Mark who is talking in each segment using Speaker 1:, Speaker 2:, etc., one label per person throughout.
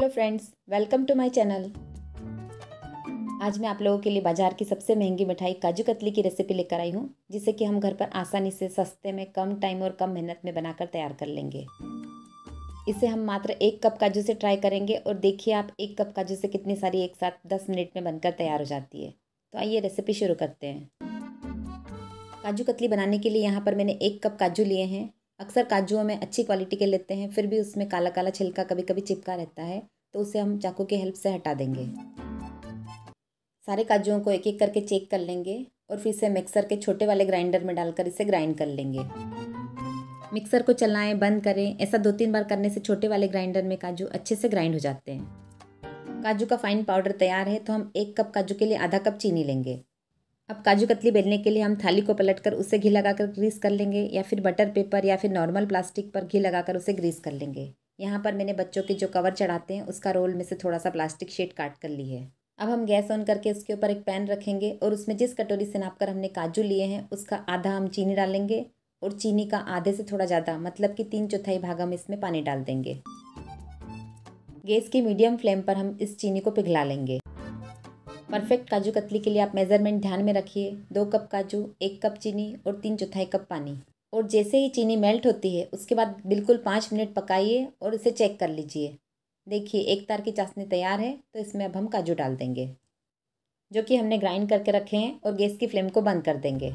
Speaker 1: Hello friends, welcome to my channel. आज मैं आप लोगों के लिए बाज़ार की सबसे महंगी मिठाई काजू कतली की रेसिपी लेकर आई हूँ, जिसे कि हम घर पर आसानी से सस्ते में कम टाइम और कम मेहनत में बनाकर तैयार कर लेंगे। इसे हम मात्र 1 कप काजू से ट्राई करेंगे और देखिए आप 1 कप काजू से कितनी सारी एक साथ 10 मिनट में बनकर तैयार हो जाती है। तो आइए रेसिपी शुरू करते हैं। काजू कतली बनाने के लिए यहाँ पर मैंने 1 कप काजू लिए हैं। अक्सर काजुओं में अच्छी क्वालिटी के लेते हैं, फिर भी उसमें काला काला छिलका कभी कभी चिपका रहता है, तो उसे हम चाकू की हेल्प से हटा देंगे। सारे काजुओं को एक एक करके चेक कर लेंगे और फिर इसे मिक्सर के छोटे वाले ग्राइंडर में डालकर इसे ग्राइंड कर लेंगे। मिक्सर को चलाएं, बंद करें। ऐसा 2-3 बार करने से छोटे वाले ग्राइंडर में काजू अच्छे से ग्राइंड हो जाते हैं। काजू का फाइन पाउडर तैयार है, तो हम 1 कप काजू के लिए आधा कप चीनी लेंगे। अब काजू कतली बेलने के लिए हम थाली को पलटकर उसे घी लगाकर ग्रीस कर लेंगे, या फिर बटर पेपर या फिर नॉर्मल प्लास्टिक पर घी लगाकर उसे ग्रीस कर लेंगे। यहाँ पर मैंने बच्चों के जो कवर चढ़ाते हैं उसका रोल में से थोड़ा सा प्लास्टिक शीट काट कर ली है। अब हम गैस ऑन करके उसके ऊपर एक पैन रखेंगे और उसमें जिस कटोरी से नापकर हमने काजू लिए हैं उसका आधा हम चीनी डालेंगे और चीनी का आधे से थोड़ा ज़्यादा, मतलब कि 3/4 भाग हम इसमें पानी डाल देंगे। गैस की मीडियम फ्लेम पर हम इस चीनी को पिघला लेंगे। परफेक्ट काजू कतली के लिए आप मेज़रमेंट ध्यान में रखिए। 2 कप काजू, 1 कप चीनी और 3/4 कप पानी। और जैसे ही चीनी मेल्ट होती है उसके बाद बिल्कुल 5 मिनट पकाइए और इसे चेक कर लीजिए। देखिए एक तार की चाशनी तैयार है, तो इसमें अब हम काजू डाल देंगे जो कि हमने ग्राइंड करके रखे हैं, और गैस की फ्लेम को बंद कर देंगे।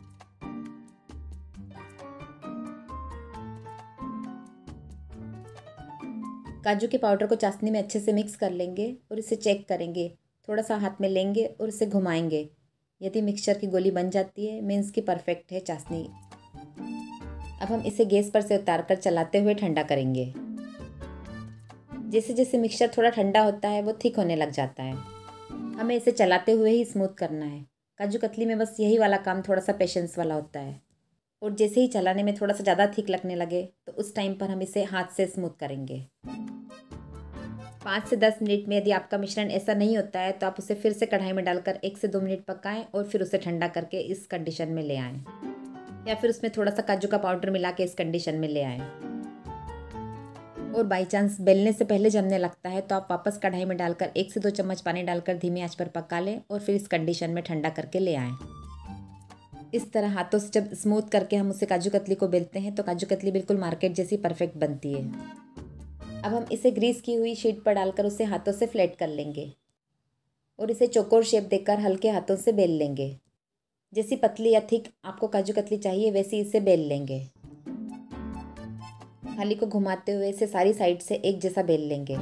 Speaker 1: काजू के पाउडर को चाशनी में अच्छे से मिक्स कर लेंगे और इसे चेक करेंगे। थोड़ा सा हाथ में लेंगे और इसे घुमाएंगे। यदि मिक्सचर की गोली बन जाती है मीन्स की परफेक्ट है चाशनी। अब हम इसे गैस पर से उतार कर चलाते हुए ठंडा करेंगे। जैसे जैसे मिक्सचर थोड़ा ठंडा होता है वो थिक होने लग जाता है। हमें इसे चलाते हुए ही स्मूथ करना है। काजू कतली में बस यही वाला काम थोड़ा सा पेशेंस वाला होता है। और जैसे ही चलाने में थोड़ा सा ज़्यादा थिक लगने लगे तो उस टाइम पर हम इसे हाथ से स्मूथ करेंगे। 5 से 10 मिनट में यदि आपका मिश्रण ऐसा नहीं होता है तो आप उसे फिर से कढ़ाई में डालकर 1 से 2 मिनट पकाएं और फिर उसे ठंडा करके इस कंडीशन में ले आएं, या फिर उसमें थोड़ा सा काजू का पाउडर मिला के इस कंडीशन में ले आएं। और बाई चांस बेलने से पहले जमने लगता है तो आप वापस कढ़ाई में डालकर 1 से 2 चम्मच पानी डालकर धीमी आंच पर पका लें और फिर इस कंडीशन में ठंडा करके ले आएँ। इस तरह हाथों से जब स्मूथ करके हम उसे काजू कतली को बेलते हैं तो काजू कतली बिल्कुल मार्केट जैसी परफेक्ट बनती है। अब हम इसे ग्रीस की हुई शीट पर डालकर उसे हाथों से फ्लैट कर लेंगे और इसे चौकोर शेप देकर हल्के हाथों से बेल लेंगे। जैसी पतली या थिक आपको काजू कतली चाहिए वैसी इसे बेल लेंगे। थाली को घुमाते हुए इसे सारी साइड से एक जैसा बेल लेंगे।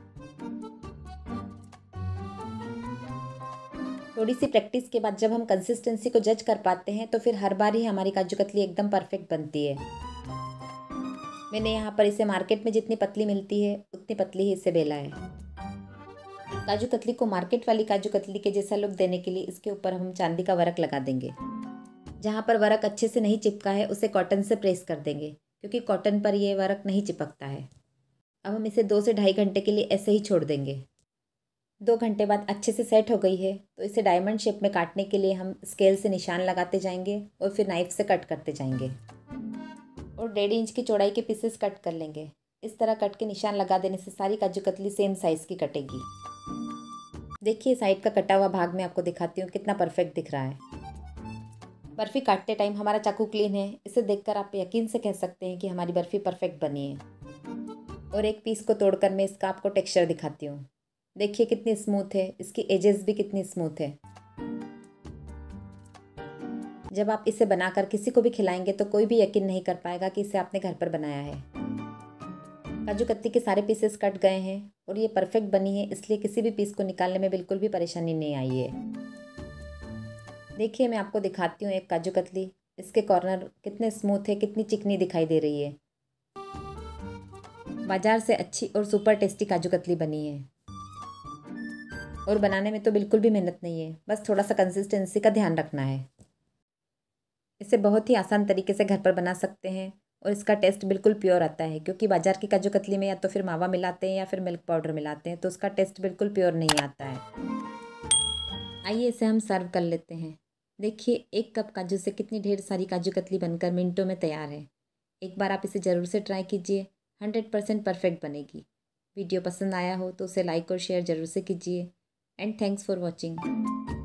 Speaker 1: थोड़ी सी प्रैक्टिस के बाद जब हम कंसिस्टेंसी को जज कर पाते हैं तो फिर हर बार ही हमारी काजू कतली एकदम परफेक्ट बनती है। मैंने यहाँ पर इसे मार्केट में जितनी पतली मिलती है उतनी पतली ही इसे बेला है। काजू कतली को मार्केट वाली काजू कतली के जैसा लुक देने के लिए इसके ऊपर हम चांदी का वर्क लगा देंगे। जहाँ पर वर्क अच्छे से नहीं चिपका है उसे कॉटन से प्रेस कर देंगे, क्योंकि कॉटन पर यह वर्क नहीं चिपकता है। अब हम इसे 2 से ढाई घंटे के लिए ऐसे ही छोड़ देंगे। 2 घंटे बाद अच्छे से सेट हो गई है तो इसे डायमंड शेप में काटने के लिए हम स्केल से निशान लगाते जाएंगे और फिर नाइफ से कट करते जाएंगे और 1.5 इंच की चौड़ाई के पीसेस कट कर लेंगे। इस तरह कट के निशान लगा देने से सारी काजू कतली सेम साइज़ की कटेगी। देखिए साइड का कटा हुआ भाग मैं आपको दिखाती हूँ कितना परफेक्ट दिख रहा है। बर्फ़ी काटते टाइम हमारा चाकू क्लीन है, इसे देखकर आप यकीन से कह सकते हैं कि हमारी बर्फ़ी परफेक्ट बनी है। और एक पीस को तोड़कर मैं इसका आपको टेक्सचर दिखाती हूँ। देखिए कितनी स्मूथ है, इसकी एजेस भी कितनी स्मूथ है। जब आप इसे बनाकर किसी को भी खिलाएंगे तो कोई भी यकीन नहीं कर पाएगा कि इसे आपने घर पर बनाया है। काजू कतली के सारे पीसेस कट गए हैं और ये परफेक्ट बनी है, इसलिए किसी भी पीस को निकालने में बिल्कुल भी परेशानी नहीं आई है। देखिए मैं आपको दिखाती हूँ एक काजू कतली, इसके कॉर्नर कितने स्मूथ है, कितनी चिकनी दिखाई दे रही है। बाजार से अच्छी और सुपर टेस्टी काजू कतली बनी है। और बनाने में तो बिल्कुल भी मेहनत नहीं है, बस थोड़ा सा कंसिस्टेंसी का ध्यान रखना है। इसे बहुत ही आसान तरीके से घर पर बना सकते हैं और इसका टेस्ट बिल्कुल प्योर आता है, क्योंकि बाजार की काजू कतली में या तो फिर मावा मिलाते हैं या फिर मिल्क पाउडर मिलाते हैं, तो उसका टेस्ट बिल्कुल प्योर नहीं आता है। आइए इसे हम सर्व कर लेते हैं। देखिए 1 कप काजू से कितनी ढेर सारी काजू कतली बनकर मिनटों में तैयार है। एक बार आप इसे ज़रूर से ट्राई कीजिए, 100% परफेक्ट बनेगी। वीडियो पसंद आया हो तो उसे लाइक और शेयर ज़रूर से कीजिए। And thanks for watching.